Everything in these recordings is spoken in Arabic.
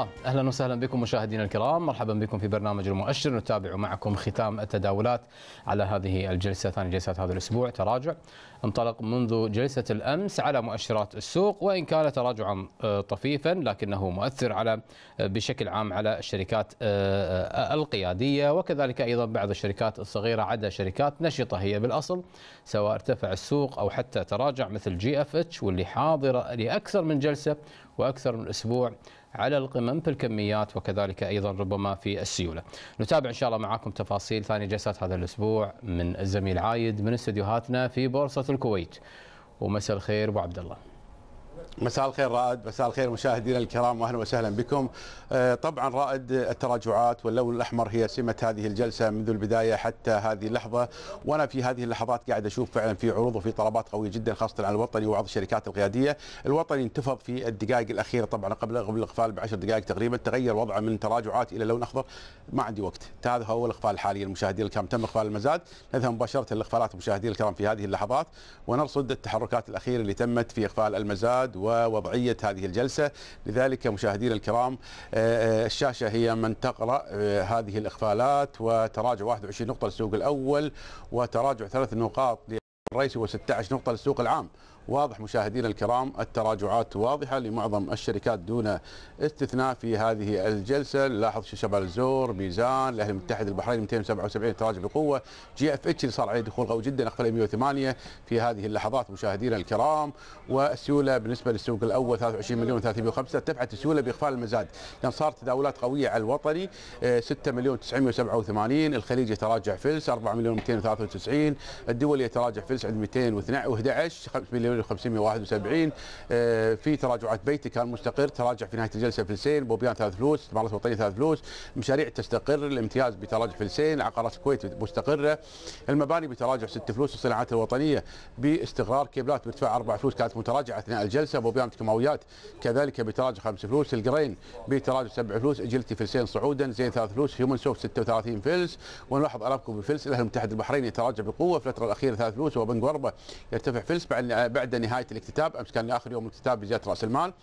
الله، اهلا وسهلا بكم مشاهدينا الكرام، مرحبا بكم في برنامج المؤشر. نتابع معكم ختام التداولات على هذه الجلسه، ثاني جلسات هذا الاسبوع. تراجع انطلق منذ جلسه الامس على مؤشرات السوق، وان كان تراجعا طفيفا لكنه مؤثر على بشكل عام على الشركات القياديه، وكذلك ايضا بعض الشركات الصغيره عدا شركات نشطه هي بالاصل، سواء ارتفع السوق او حتى تراجع، مثل GFH واللي حاضره لاكثر من جلسه واكثر من اسبوع على القمم في الكميات وكذلك ايضا ربما في السيوله. نتابع ان شاء الله معاكم تفاصيل ثاني جلسات هذا الاسبوع من الزميل عايد من استديوهاتنا في بورصه الكويت. ومساء الخير ابو عبد الله. مساء الخير رائد، مساء الخير مشاهدينا الكرام واهلا وسهلا بكم. طبعا رائد، التراجعات واللون الاحمر هي سمه هذه الجلسه منذ البدايه حتى هذه اللحظه، وانا في هذه اللحظات قاعد اشوف فعلا في عروض وفي طلبات قويه جدا خاصه على الوطني وبعض الشركات القياديه. الوطني انتفض في الدقائق الاخيره، طبعا قبل الاقفال ب10 دقائق تقريبا تغير وضعه من تراجعات الى لون اخضر. ما عندي وقت، هذا هو الاقفال حاليا المشاهدين الكرام، تم اقفال المزاد. نذهب مباشره للاقفالات مشاهدينا الكرام في هذه اللحظات ونرصد التحركات الاخيره اللي تمت في اقفال المزاد ووضعية هذه الجلسة. لذلك مشاهدينا الكرام، الشاشة هي من تقرأ هذه الإقفالات. وتراجع 21 نقطة للسوق الأول، وتراجع 3 نقاط للرئيسي و16 نقطة للسوق العام. واضح مشاهدينا الكرام، التراجعات واضحة لمعظم الشركات دون استثناء في هذه الجلسة. نلاحظ شباب الزور، ميزان، الأهلي المتحد البحرين 277 تراجع بقوة. GFH اللي صار عليه دخول قوي جدا أقفل 108 في هذه اللحظات مشاهدينا الكرام. والسيولة بالنسبة للسوق الأول 23 مليون 305، ارتفعت السيولة بإقفال المزاد لأن صار تداولات قوية على الوطني 6 مليون 987. الخليجي يتراجع فلس 4 مليون 293. الدولي يتراجع فلس عند 211 5 مليون 571. في تراجعات بيتي كان مستقر، تراجع في نهايه الجلسه فلسين. بوبيان 3 فلوس، استثمارات وطنيه 3 فلوس. مشاريع تستقر، الامتياز بتراجع فلسين. عقارات الكويت مستقره. المباني بتراجع 6 فلوس. الصناعات الوطنيه باستقرار. كيبلات بارتفاع 4 فلوس كانت متراجعه اثناء الجلسه. بوبيان كيماويات كذلك بتراجع 5 فلوس. القرين بتراجع 7 فلوس. اجلتي فلسين صعودا. زين 3 فلوس. هيومن سوفت 36 فلس. ونلاحظ ارامكو بفلس. الاهلي المتحد البحريني يتراجع بقوه في الفتره الاخيره 3 فلوس. وبنك غربه يرتفع فلس بعد نهايه الاكتتاب. امس كان اخر يوم الاكتتاب بزياده راس المال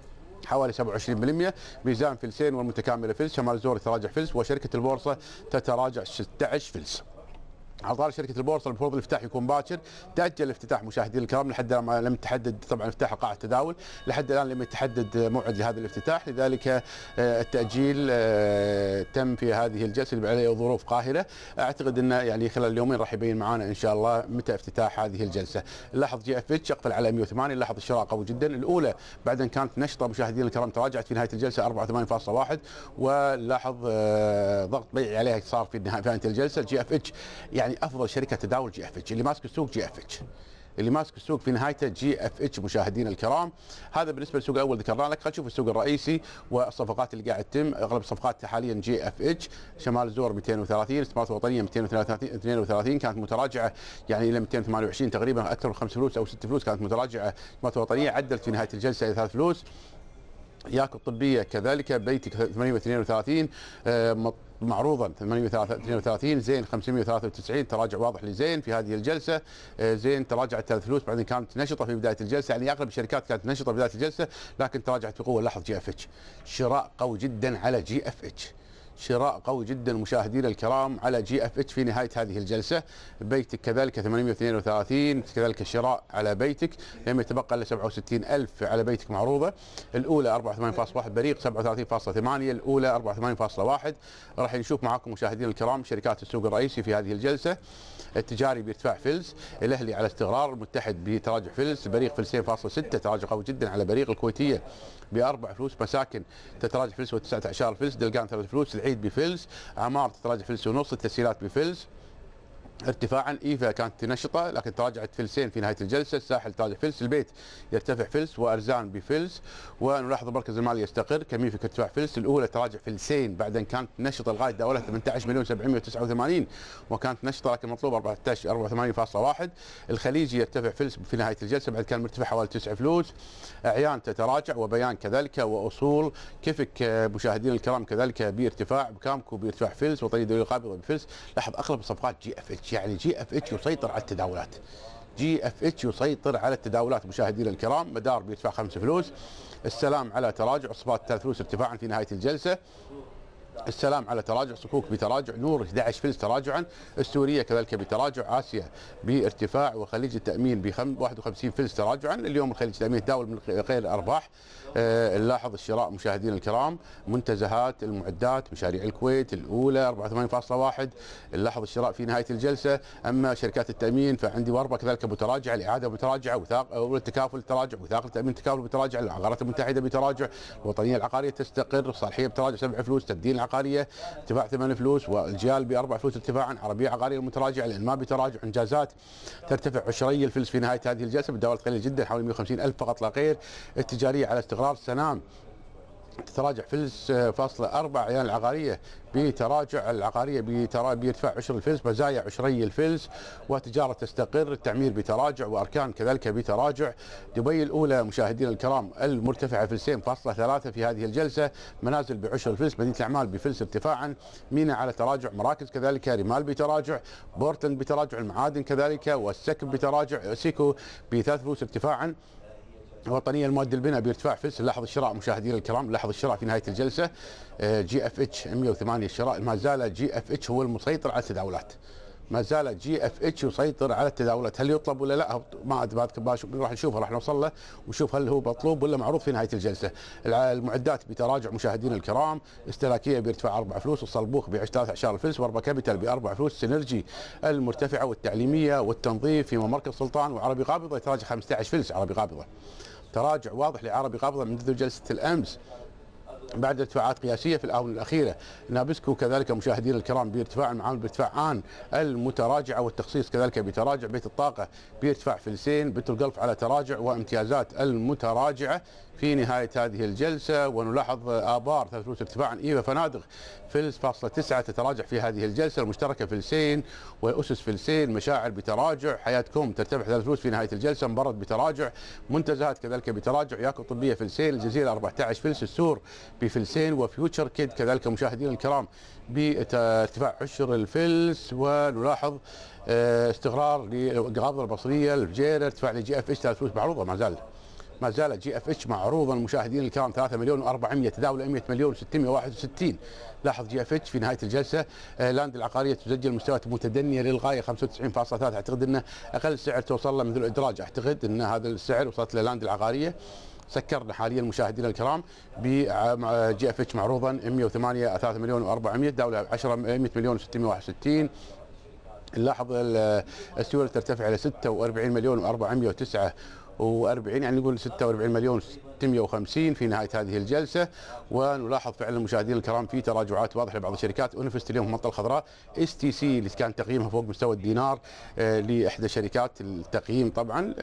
حوالي 27%. ميزان فلسين والمتكامله فلس. شمال زور يتراجع فلس. وشركه البورصه تتراجع 16 فلس. على طار شركه البورصه المفروض الافتتاح يكون باكر، تاجل الافتتاح مشاهدينا الكرام لحد لم تحدد طبعا افتتاح قاعه التداول، لحد الان لم يتحدد موعد لهذا الافتتاح. لذلك التاجيل تم في هذه الجلسه اللي عليه ظروف قاهره. اعتقد انه يعني خلال اليومين راح يبين معنا ان شاء الله متى افتتاح هذه الجلسه. نلاحظ GFH اقفل على 108. نلاحظ الشراء قوي جدا. الاولى بعد ان كانت نشطه مشاهدينا الكرام تراجعت في نهايه الجلسه 84.1. ونلاحظ ضغط بيعي عليها صار في نهايه الجلسه. GFH يعني افضل شركه تداول GFH، اللي ماسك السوق GFH، اللي ماسك السوق في نهايته GFH مشاهدينا الكرام. هذا بالنسبه للسوق الاول ذكرنا لك. خلينا نشوف السوق الرئيسي والصفقات اللي قاعد تتم. اغلب الصفقات حاليا GFH. شمال الزور 230. استثمارات وطنيه 232 كانت متراجعه يعني الى 228 تقريبا، اكثر من 5 فلوس او 6 فلوس كانت متراجعه. استثمارات وطنيه عدلت في نهايه الجلسه الى 3 فلوس. ياكل طبيه كذلك. بيتك 832 معروضا 832. زين 593 تراجع واضح لزين في هذه الجلسه. زين تراجعت 3 فلوس بعدين كانت نشطه في بدايه الجلسه، يعني اغلب الشركات كانت نشطه في بدايه الجلسه لكن تراجعت بقوه. لاحظ GFH شراء قوي جدا على GFH، شراء قوي جدا مشاهدينا الكرام على GFH في نهايه هذه الجلسه. بيتك كذلك 832 كذلك الشراء على بيتك، لم يتبقى الا 67,000 على بيتك معروضه. الاولى 84.1. بريق 37.8. الاولى 84.1. راح نشوف معاكم مشاهدينا الكرام شركات السوق الرئيسي في هذه الجلسه. التجاري بارتفاع فلس. الاهلي على استقرار. المتحد بتراجع فلس. بريق فلسين فاصلة 6 تراجع قوي جدا على بريق. الكويتيه ب4 فلوس. مساكن تتراجع فلس و19 فلس. دلقان 3 فلوس. العيد بفلس. عمار تتراجع فلس ونص. التسهيلات بفلس ارتفاعا. ايفا كانت نشطه لكن تراجعت فلسين في نهايه الجلسه. الساحل تراجع فلس. البيت يرتفع فلس. وارزان بفلس. ونلاحظ المركز المالي يستقر. كميفك ارتفاع فلس. الاولى تراجع فلسين بعد ان كانت نشطه لغايه داولها 18 مليون 789 وكانت نشطه لكن مطلوب 84.1. الخليجي يرتفع فلس في نهايه الجلسه بعد كان مرتفع حوالي 9 فلوس. اعيان تتراجع وبيان كذلك. واصول كيفك مشاهدينا الكرام كذلك بارتفاع. بكامكو بارتفاع فلس. وطنيه دوليه قابضه بفلس. لاحظ اغلب الصفقات GFH، يعني GFH يسيطر على التداولات. GFH يسيطر على التداولات مشاهدينا الكرام، مدار بيدفع 5 فلوس. السلام على تراجع، صفات 3 فلوس ارتفاعا في نهاية الجلسة. السلام على تراجع، صكوك بتراجع، نور 11 فلس تراجعا، السورية كذلك بتراجع، آسيا بارتفاع، وخليج التأمين ب 51 فلس تراجعا. اليوم الخليج التأمين يتداول من غير الأرباح. نلاحظ الشراء مشاهدينا الكرام، منتزهات المعدات مشاريع الكويت الأولى 84.1، نلاحظ الشراء في نهاية الجلسة. أما شركات التأمين فعندي واربع كذلك متراجعة، الإعادة متراجعة، والتكافل تراجع، وثاقة التأمين تكافل بتراجع، العقارات المتحدة بتراجع، الوطنية العقارية تستقر، الصالحية بتراجع 7 فلوس، تبديل العقارية ارتفاع 8 فلوس، والجيال ب4 فلوس ارتفاعا، عربية عقارية المتراجعة، الإنماء بتراجع، إنجازات ترتفع 20 الفلس في نهاية هذه الجلسة بدولة قليل جدا حوالي 150 ألف فقط لا غير. التجارية على استقرار، سنام تتراجع فلس فاصلة 4، عيان العقارية بتراجع، العقارية بيرتفع 10 الفلس، مزايا 20 الفلس، وتجارة تستقر، التعمير بتراجع، وأركان كذلك بتراجع. دبي الأولى مشاهدينا الكرام المرتفعة فلسين فاصلة 3 في هذه الجلسة، منازل ب10 الفلس، مدينة الأعمال بفلس ارتفاعا، مينا على تراجع، مراكز كذلك، رمال بتراجع، بورتلاند بتراجع، المعادن كذلك، والسكن بتراجع، سيكو ب3 فلوس ارتفاعا. الوطنيه المواد البناء بارتفاع فلس. لاحظ الشراء مشاهدينا الكرام، لاحظ الشراء في نهايه الجلسه، GFH 108 الشراء، ما زال GFH هو المسيطر على التداولات، ما زال GFH يسيطر على التداولات. هل يطلب ولا لا؟ ما راح نشوفه، راح نوصل له ونشوف هل هو مطلوب ولا معروض في نهايه الجلسه. المعدات بتراجع مشاهدينا الكرام، استهلاكيه بارتفاع 4 فلوس، الصلبوخ ب 13 فلس، وربا كابيتال ب4 فلوس، سينرجي المرتفعه والتعليميه والتنظيف في مركز سلطان، وعربي قابضه يتراجع 15 فلس، عربي قابضه تراجع واضح لعربي قابضه منذ جلسه الامس بعد ارتفاعات قياسيه في الاونه الاخيره. نابسكو كذلك مشاهدينا الكرام بارتفاع، المعامل بارتفاع آن المتراجعه، والتخصيص كذلك بتراجع، بيت الطاقه بارتفاع فلسين، بيت القلف على تراجع، وامتيازات المتراجعه في نهايه هذه الجلسه. ونلاحظ ابار 3 فلوس ارتفاعا، ايفا فنادق فلس فاصلة 9 تتراجع في هذه الجلسه، المشتركه فلسين، والاسس فلسين، مشاعر بتراجع، حياتكم ترتفع 3 فلوس في نهايه الجلسه، مبرد بتراجع، منتزهات كذلك بتراجع، ياكو طبيه فلسين، الجزيره 14 فلس، السور بفلسين، وفيوتشر كيد كذلك مشاهدينا الكرام بارتفاع 10 الفلس. ونلاحظ استقرار للقابضه البصريه، الفجيره ارتفاع لجي اف اتش 3 فلوس معروضه، ما زال جي اف اتش معروضا مشاهدينا الكرام 3 مليون و400 تداول 100 مليون و661. لاحظ جي اف اتش في نهايه الجلسه، لاند العقاريه تسجل مستويات متدنيه للغايه 95.3، اعتقد انه اقل سعر توصل له منذ الادراج، اعتقد ان هذا السعر وصلت للاند العقاريه. سكرنا حاليا مشاهدينا الكرام بجي اف اتش معروضا 108 3 مليون و400 دوله 10 100 مليون و661. نلاحظ السيوله ترتفع الى 46 مليون و449، يعني نقول 46 مليون 650 في نهايه هذه الجلسه. ونلاحظ فعلا مشاهدينا الكرام في تراجعات واضحه لبعض الشركات، انفست اليوم المنطقه الخضراء، STC اللي كان تقييمها فوق مستوى الدينار لاحدى شركات التقييم طبعا،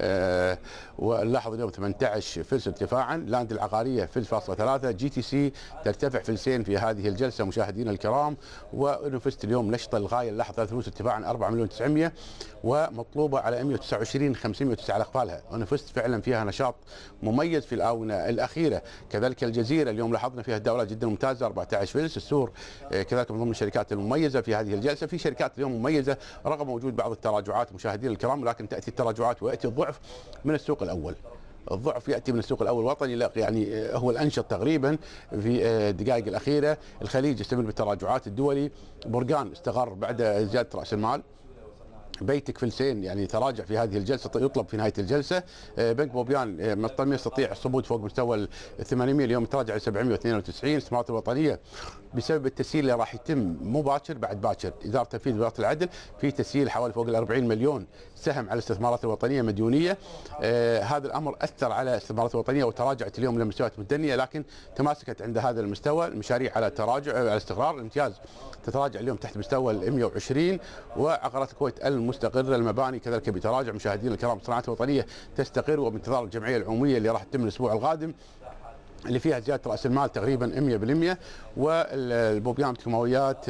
ونلاحظ اليوم 18 فلس ارتفاعا، لاند العقاريه فلس فاصلة 3، GTC ترتفع فلسين في هذه الجلسه مشاهدينا الكرام، وانفست اليوم نشطه للغايه، نلاحظ 3 فلوس ارتفاعا 4 مليون 900، ومطلوبه على 129 509 على اقبالها، انفست فعلا فيها نشاط مميز في الاونه الاخيره. كذلك الجزيره اليوم لاحظنا فيها تداولات جدا ممتازه 14 فلس، السور كذلك من ضمن الشركات المميزه في هذه الجلسه. في شركات اليوم مميزه رغم وجود بعض التراجعات مشاهدينا الكرام، لكن تاتي التراجعات وياتي الضعف من السوق الاول. الضعف ياتي من السوق الاول الوطني، لا يعني هو الانشط تقريبا في الدقائق الاخيره. الخليج يستمر بالتراجعات، الدولي برقان استقر بعد زياده راس المال، بيتك فلسين يعني تراجع في هذه الجلسه، يطلب في نهايه الجلسه. بنك بوبيان ما يستطيع الصمود فوق مستوى ال 800، اليوم تراجع ل 792. الاستثمارات الوطنيه بسبب التسييل اللي راح يتم مباشر بعد باكر، اداره تنفيذ وزاره العدل في تسييل حوالي فوق ال 40 مليون سهم على الاستثمارات الوطنيه مديونيه. هذا الامر اثر على الاستثمارات الوطنيه وتراجعت اليوم لمستويات متدنيه، لكن تماسكت عند هذا المستوى. المشاريع على تراجع على استقرار، الامتياز تتراجع اليوم تحت مستوى ال 120، وعقارات الكويت المستقره، المباني كذلك بتراجع مشاهدينا الكرام. الصناعات الوطنيه تستقر وبانتظار الجمعيه العموميه اللي راح تتم الاسبوع القادم اللي فيها زياده راس المال تقريبا 100%. والبوبيان الكيماويات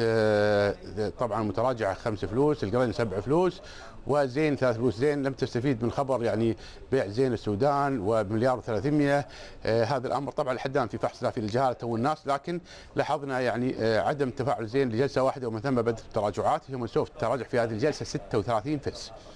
طبعا متراجعه 5 فلوس، القرين 7 فلوس، وزين 3 فلوس. زين لم تستفيد من خبر يعني بيع زين السودان وبمليار و300. هذا الامر طبعا لحد الان في فحص لا في الجهاله تو الناس، لكن لاحظنا يعني عدم تفاعل زين لجلسه واحده، ومن ثم بدات التراجعات. هيومن سوفت تراجع في هذه الجلسه 36 فلس،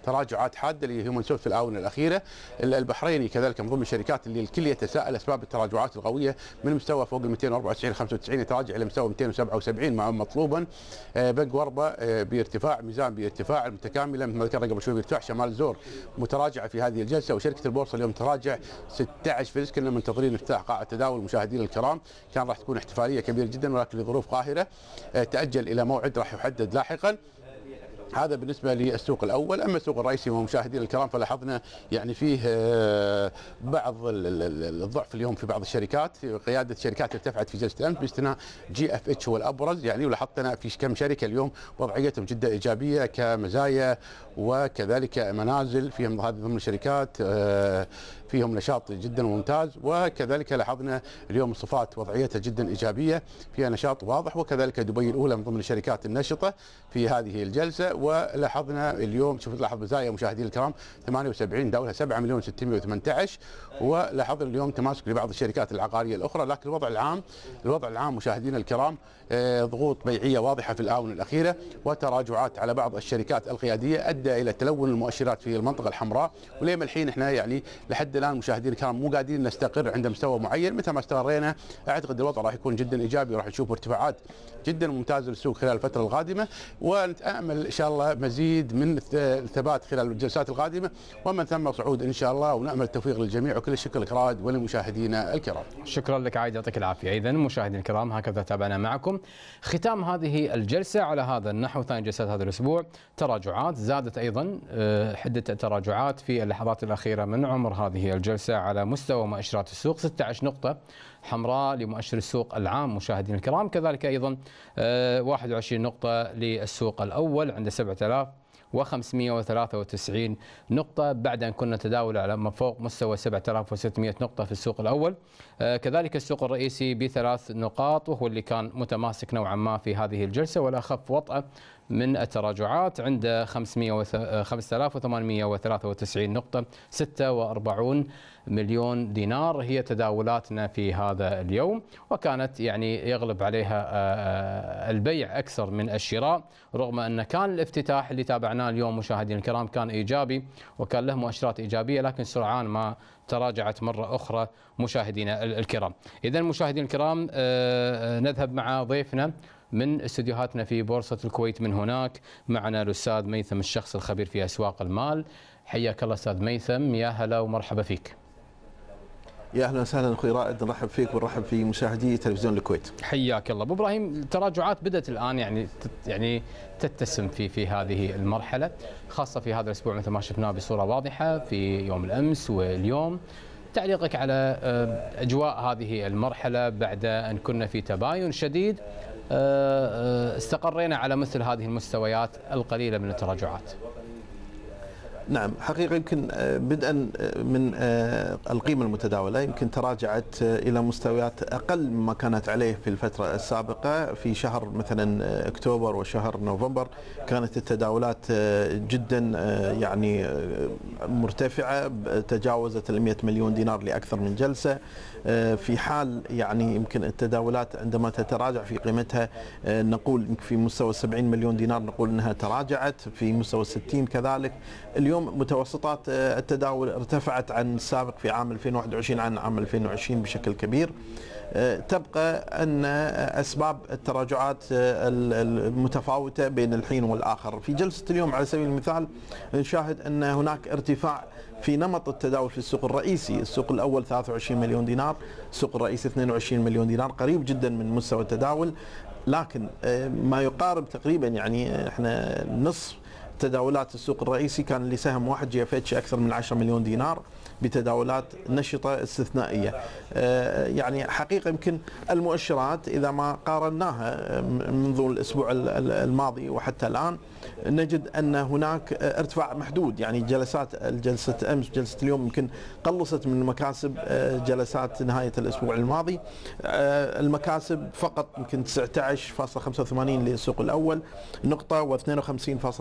تراجعات حاده اللي هي منسوب في الاونه الاخيره. البحريني كذلك من ضمن الشركات اللي الكل يتساءل اسباب التراجعات القويه، من مستوى فوق ال 294 95 يتراجع الى مستوى 277 مع مطلوبا. بنك وربه بارتفاع، ميزان بارتفاع، المتكامله مثل ما ذكرنا قبل شوي بارتفاع، شمال زور متراجعه في هذه الجلسه، وشركه البورصه اليوم تراجع 16 فلس. كنا منتظرين افتتاح قاعه التداول. مشاهدينا الكرام كان راح تكون احتفاليه كبيره جدا، ولكن لظروف قاهره تاجل الى موعد راح يحدد لاحقا. هذا بالنسبه للسوق الاول. اما السوق الرئيسي ومشاهدينا الكرام فلاحظنا يعني فيه بعض الضعف اليوم في بعض الشركات، قياده شركات ارتفعت في جلسه الامس باستثناء جي اف اتش هو الابرز يعني، ولاحظنا في كم شركه اليوم وضعيتهم جدا ايجابيه كمزايا وكذلك منازل، فيهم هذه ضمن الشركات فيهم نشاط جدا ممتاز. وكذلك لاحظنا اليوم الصفات وضعيتها جدا ايجابيه، فيها نشاط واضح، وكذلك دبي الاولى من ضمن الشركات الناشطه في هذه الجلسه. ولاحظنا اليوم شوف لاحظ مزايا مشاهدينا الكرام 78 دولها 7 مليون 618. ولاحظنا اليوم تماسك لبعض الشركات العقاريه الاخرى. لكن الوضع العام مشاهدينا الكرام ضغوط بيعيه واضحه في الاونه الاخيره، وتراجعات على بعض الشركات القياديه ادى الى تلون المؤشرات في المنطقه الحمراء. ولين الحين احنا يعني لحد الان مشاهدينا الكرام مو قادرين نستقر عند مستوى معين. متى ما استقرينا اعتقد الوضع راح يكون جدا ايجابي، وراح نشوف ارتفاعات جدا ممتازه للسوق خلال الفتره القادمه. ونتامل ان شاء الله مزيد من الثبات خلال الجلسات القادمه، ومن ثم صعود ان شاء الله. ونامل التوفيق للجميع، وكل الشكر لك رائد ولمشاهدينا الكرام. شكرا لك عايد، يعطيك العافيه. اذا مشاهدينا الكرام هكذا تابعنا معكم ختام هذه الجلسه على هذا النحو. ثاني جلسات هذا الاسبوع تراجعات، زادت ايضا حده التراجعات في اللحظات الاخيره من عمر هذه الجلسه على مستوى مؤشرات السوق. 16 نقطه حمراء لمؤشر السوق العام مشاهدينا الكرام، كذلك ايضا 21 نقطه للسوق الاول عند 7593 نقطة، بعد أن كنا نتداول على فوق مستوى 7600 نقطة في السوق الأول. كذلك السوق الرئيسي ب3 نقاط، وهو اللي كان متماسك نوعا ما في هذه الجلسة والأخف وطأة من التراجعات عند 5893 نقطة. 46 مليون دينار هي تداولاتنا في هذا اليوم، وكانت يعني يغلب عليها البيع أكثر من الشراء، رغم أن كان الافتتاح اللي تابعناه اليوم مشاهدينا الكرام كان إيجابي وكان له مؤشرات إيجابية، لكن سرعان ما تراجعت مرة أخرى مشاهدينا الكرام. إذن مشاهدينا الكرام نذهب مع ضيفنا من استديوهاتنا في بورصة الكويت. من هناك معنا الأستاذ ميثم الشخص الخبير في أسواق المال. حياك الله أستاذ ميثم، يا هلا ومرحبا فيك. يا اهلا وسهلا اخوي رائد، نرحب فيك ونرحب في مشاهدي تلفزيون الكويت. حياك الله. ابو ابراهيم، التراجعات بدات الان يعني تتسم في هذه المرحله، خاصه في هذا الاسبوع مثل ما شفناه بصوره واضحه في يوم الامس واليوم. تعليقك على اجواء هذه المرحله بعد ان كنا في تباين شديد استقرينا على مثل هذه المستويات القليله من التراجعات؟ نعم، حقيقة يمكن بدءا من القيمة المتداولة يمكن تراجعت إلى مستويات أقل مما كانت عليه في الفترة السابقة. في شهر مثلا أكتوبر وشهر نوفمبر كانت التداولات جدا يعني مرتفعة، تجاوزت 100 مليون دينار لأكثر من جلسة. في حال يعني يمكن التداولات عندما تتراجع في قيمتها نقول في مستوى 70 مليون دينار نقول أنها تراجعت، في مستوى 60 كذلك. اليوم متوسطات التداول ارتفعت عن السابق في عام 2021 عن عام 2020 بشكل كبير. تبقى أن أسباب التراجعات المتفاوتة بين الحين والآخر. في جلسة اليوم على سبيل المثال نشاهد أن هناك ارتفاع في نمط التداول في السوق الرئيسي. السوق الأول 23 مليون دينار، السوق الرئيسي 22 مليون دينار، قريب جدا من مستوى التداول، لكن ما يقارب تقريبا يعني احنا نصف تداولات السوق الرئيسي كان لسهم واحد جي اف اتش أكثر من 10 مليون دينار بتداولات نشطة استثنائية. يعني حقيقة يمكن المؤشرات إذا ما قارناها منذ الأسبوع الماضي وحتى الآن نجد أن هناك ارتفاع محدود. يعني جلسة أمس جلسة اليوم يمكن قلصت من مكاسب جلسات نهاية الأسبوع الماضي. المكاسب فقط يمكن 19.85 للسوق الأول نقطة و52.52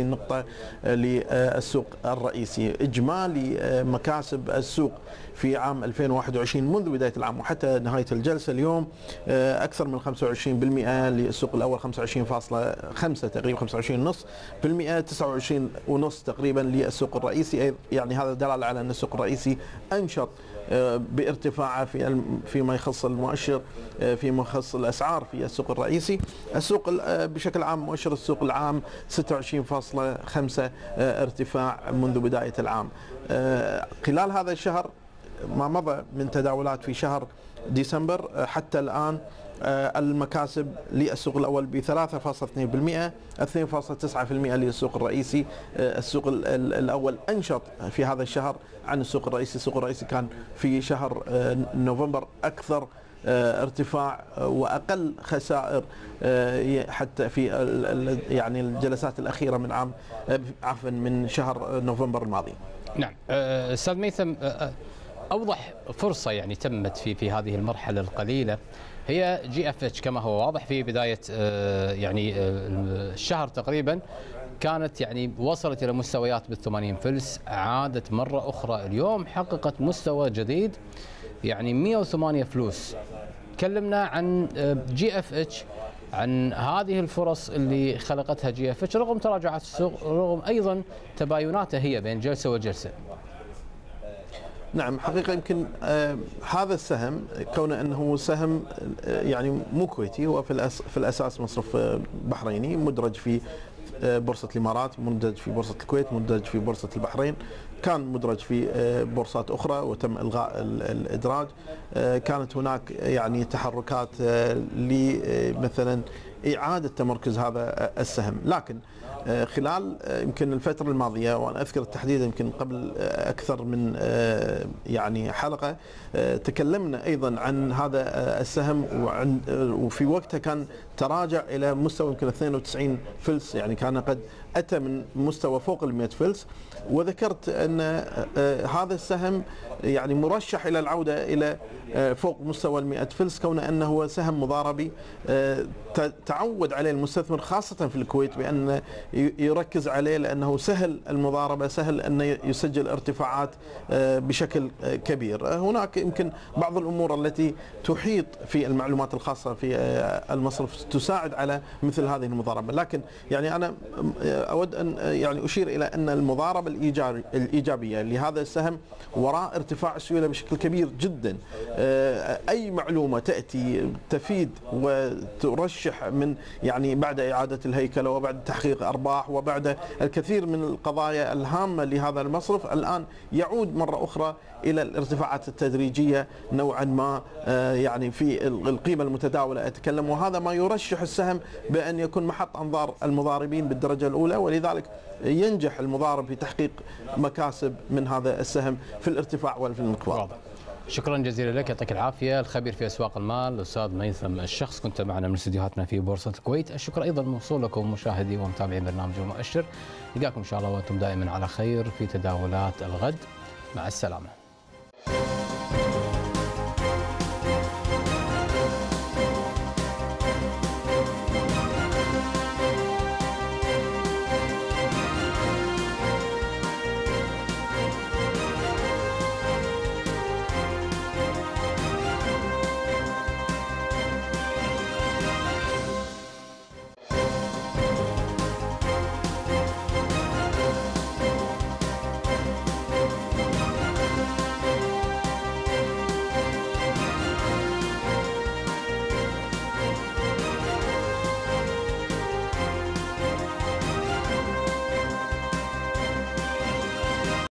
نقطة للسوق الرئيسي. إجمالي مكاسب السوق في عام 2021 منذ بداية العام وحتى نهاية الجلسة اليوم أكثر من 25% للسوق الأول، 25.5 تقريبا، 25.5%، 29.5 تقريبا للسوق الرئيسي. يعني هذا دلالة على أن السوق الرئيسي أنشط بارتفاعه فيما يخص المؤشر، فيما يخص الأسعار في السوق الرئيسي. السوق بشكل عام مؤشر السوق العام 26.5 ارتفاع منذ بداية العام. خلال هذا الشهر ما مضى من تداولات في شهر ديسمبر حتى الآن المكاسب للسوق الأول ب 3.2%، 2.9% للسوق الرئيسي. السوق الأول أنشط في هذا الشهر عن السوق الرئيسي. السوق الرئيسي كان في شهر نوفمبر أكثر ارتفاع وأقل خسائر حتى في يعني الجلسات الأخيرة من شهر نوفمبر الماضي. نعم أستاذ ميثم، أوضح فرصة يعني تمت في هذه المرحلة القليلة هي GFH كما هو واضح في بداية يعني الشهر تقريبا كانت يعني وصلت إلى مستويات بال80 فلس، عادت مرة أخرى اليوم حققت مستوى جديد يعني 108 فلوس. تكلمنا عن GFH، عن هذه الفرص اللي خلقتها GFH رغم تراجعات السوق، رغم أيضا تبايناتها هي بين جلسة وجلسة. نعم حقيقة يمكن هذا السهم كونه أنه سهم يعني مو كويتي، هو في الأساس مصرف بحريني مدرج في بورصة الإمارات، مدرج في بورصة الكويت، مدرج في بورصة البحرين، كان مدرج في بورصات أخرى وتم إلغاء الإدراج. كانت هناك يعني تحركات لمثلا إعادة تمركز هذا السهم، لكن خلال يمكن الفترة الماضية، وأنا أذكر تحديدا يمكن قبل أكثر من يعني حلقة تكلمنا أيضا عن هذا السهم، وفي وقتها كان تراجع إلى مستوى يمكن 92 فلس، يعني كان قد أتى من مستوى فوق 100 فلس، وذكرت أن هذا السهم يعني مرشح إلى العودة إلى فوق مستوى 100 فلس، كونه أنه هو سهم مضاربي تعود عليه المستثمر خاصة في الكويت بأن يركز عليه، لأنه سهل المضاربة، سهل أن يسجل ارتفاعات بشكل كبير. هناك يمكن بعض الأمور التي تحيط في المعلومات الخاصة في المصرف تساعد على مثل هذه المضاربة، لكن يعني أنا أود أن يعني أشير إلى أن المضاربة الإيجابية لهذا السهم وراء ارتفاع السيولة بشكل كبير جدا. أي معلومة تأتي تفيد وترشح من يعني بعد إعادة الهيكلة وبعد تحقيق أرباح وبعد الكثير من القضايا الهامة لهذا المصرف، الآن يعود مرة أخرى إلى الارتفاعات التدريجية نوعا ما يعني في القيمة المتداولة أتكلم، وهذا ما يرشح السهم بأن يكون محط أنظار المضاربين بالدرجة الأولى، ولذلك ينجح المضارب في تحقيق مكاسب من هذا السهم في الارتفاع وفي الانخفاض. شكرا جزيلا لك، يعطيك العافية. الخبير في أسواق المال الأستاذ ميثم الشخص، كنت معنا من استديوهاتنا في بورصة الكويت. الشكر أيضا موصول لكم مشاهدي ومتابعين برنامج المؤشر. نلقاكم إن شاء الله وأنتم دائما على خير في تداولات الغد. مع السلامة.